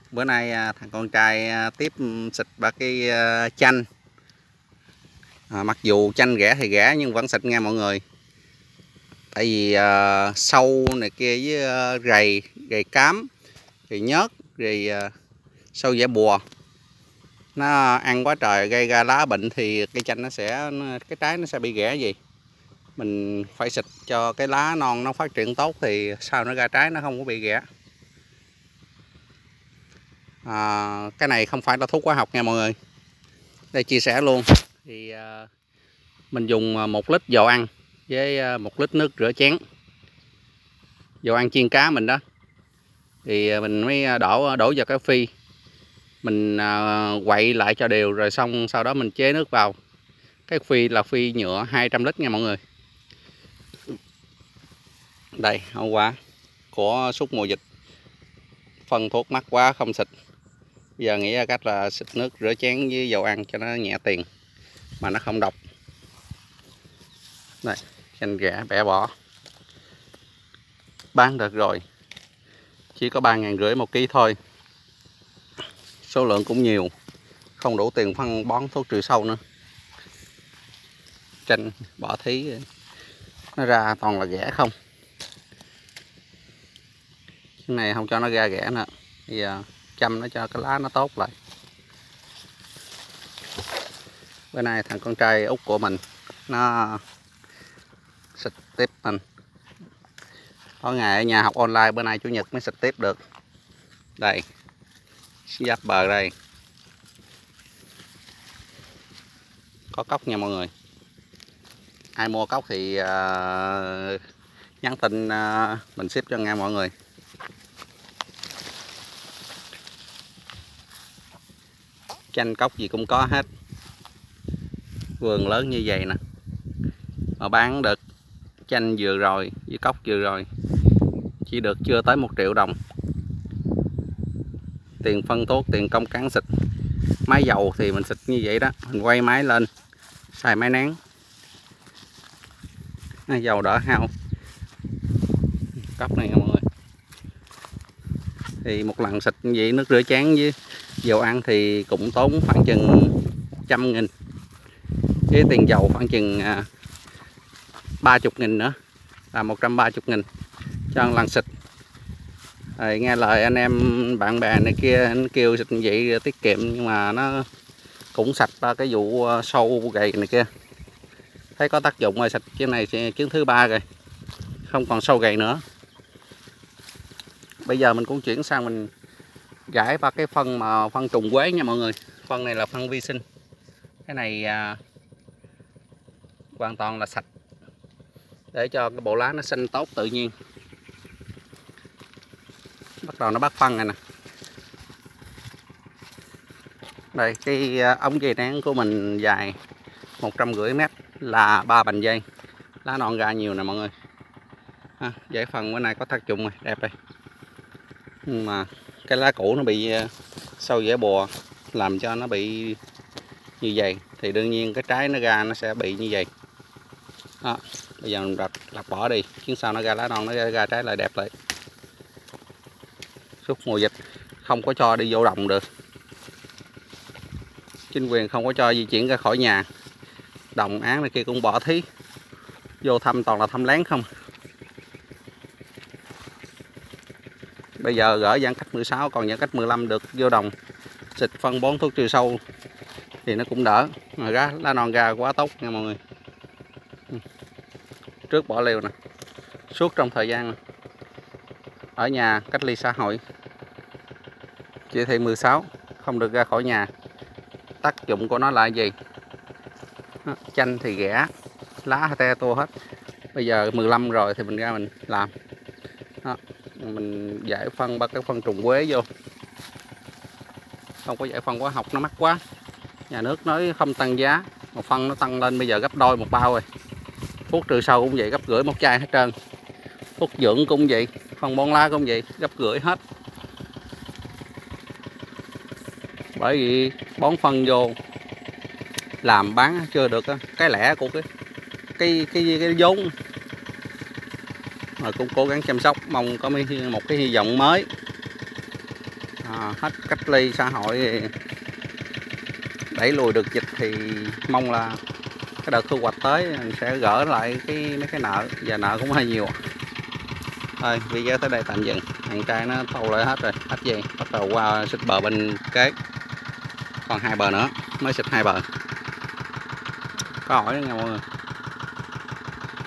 Bữa nay thằng con trai tiếp xịt ba cái chanh. Mặc dù chanh rẻ thì rẻ nhưng vẫn xịt nha mọi người. Tại vì sâu này kia với rầy cám, rầy nhớt, rầy sâu dẻ bùa nó ăn quá trời gây ra lá bệnh thì cây chanh cái trái nó sẽ bị ghẻ gì. Mình phải xịt cho cái lá non nó phát triển tốt thì sau nó ra trái nó không có bị ghẻ. Cái này không phải là thuốc hóa học nha mọi người. Đây chia sẻ luôn thì mình dùng 1 lít dầu ăn với 1 lít nước rửa chén. Dầu ăn chiên cá mình đó thì mình mới đổ vào cái phi, mình quậy lại cho đều rồi xong sau đó mình chế nước vào. Cái phi là phi nhựa 200 lít nha mọi người. Đây hậu quả của suốt mùa dịch, phân thuốc mắc quá không xịt. Bây giờ nghĩ ra cách là xịt nước rửa chén với dầu ăn cho nó nhẹ tiền mà nó không độc. Đây, chanh rẻ bẻ bỏ. Bán được rồi. Chỉ có 3.500 1 ký thôi. Số lượng cũng nhiều, không đủ tiền phân bón thuốc trừ sâu nữa. Chanh bỏ thí nó ra toàn là ghẻ không. Cái này không cho nó ra ghẻ nữa. Bây giờ chăm nó cho cái lá nó tốt lại. Bữa nay thằng con trai út của mình nó xịt tiếp mình. Có ngày ở nhà học online, bữa nay chủ nhật mới xịt tiếp được. Đây, giáp bờ đây. Có cốc nha mọi người. Ai mua cốc thì nhắn tin mình ship cho nghe mọi người. Chanh cốc gì cũng có hết. Vườn lớn như vậy nè mà bán được chanh vừa rồi với cốc vừa rồi chỉ được chưa tới 1 triệu đồng. Tiền phân thuốc, tiền công cán xịt. Máy dầu thì mình xịt như vậy đó, mình quay máy lên xài máy nén, dầu đỡ hao. Cốc này nha mọi người. Thì một lần xịt như vậy nước rửa chén với dầu ăn thì cũng tốn khoảng chừng 100.000. Với tiền dầu khoảng chừng 30.000 nữa là 130.000 cho lần xịt. Rồi nghe lời anh em bạn bè này kia anh kêu xịt như vậy tiết kiệm, nhưng mà nó cũng sạch ra cái vụ sâu gầy này kia. Thấy có tác dụng rồi, xịt cái này chuyến thứ 3 rồi, không còn sâu gầy nữa. Bây giờ mình cũng chuyển sang mình rải ba cái phân trùng quế nha mọi người. Phân này là phân vi sinh. Cái này hoàn toàn là sạch để cho cái bộ lá nó xanh tốt tự nhiên. Bắt đầu nó bắt phân này nè. Đây cái ống dây nén của mình dài 150 m là 3 bành dây. Lá non ra nhiều nè mọi người. Giải phân bữa nay có tác dụng rồi, đẹp đây. Nhưng mà cái lá cũ nó bị sâu dẻ bùa làm cho nó bị như vậy thì đương nhiên cái trái nó ra nó sẽ bị như vậy. Đó, bây giờ mình lặt bỏ đi, chứ sau nó ra lá non, nó ra trái lại đẹp lại. Suốt mùa dịch không có cho đi vô đồng được, chính quyền không có cho di chuyển ra khỏi nhà, đồng án này kia cũng bỏ thí, vô thăm toàn là thăm lén không. Bây giờ gỡ giãn cách 16 còn giãn cách 15 được vô đồng xịt phân bón thuốc trừ sâu thì nó cũng đỡ. Mà lá non ra quá tốt nha mọi người. Trước bỏ liều nè, suốt trong thời gian ở nhà cách ly xã hội, chỉ thị 16 không được ra khỏi nhà. Tác dụng của nó là gì? Chanh thì ghẻ, lá te tua hết. Bây giờ 15 rồi thì mình ra mình làm. Đó, mình giải phân ba cái phân trùng quế vô, không có giải phân hóa học nó mắc quá. Nhà nước nói không tăng giá, một phân nó tăng lên bây giờ gấp đôi một bao rồi. Thuốc trừ sâu cũng vậy, gấp rưỡi một chai hết trơn. Thuốc dưỡng cũng vậy, phân bón lá cũng vậy, gấp rưỡi hết. Bởi vì bón phân vô làm bán chưa được cái lẻ của cái vốn. Rồi cũng cố gắng chăm sóc, mong có một cái hy vọng mới. hết cách ly xã hội thì đẩy lùi được dịch thì mong là cái đợt thu hoạch tới mình sẽ gỡ lại mấy cái nợ, và nợ cũng hơi nhiều. Thôi video tới đây tạm dừng, thằng trai nó thâu lại hết rồi, hết dây, bắt đầu qua xịt bờ bên kế, còn 2 bờ nữa, mới xịt 2 bờ, có hỏi nha mọi người.